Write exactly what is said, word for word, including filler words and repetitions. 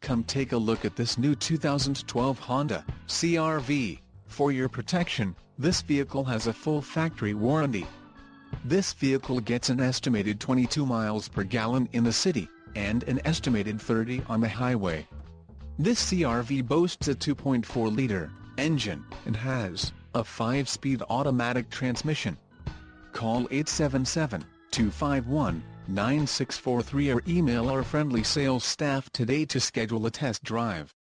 Come take a look at this new two thousand twelve Honda C R V. For your protection, this vehicle has a full factory warranty. This vehicle gets an estimated twenty-two miles per gallon in the city, and an estimated thirty on the highway. This C R V boasts a two point four liter engine, and has a five speed automatic transmission. Call eight seven seven, two five one, nine six four three or email our friendly sales staff today to schedule a test drive.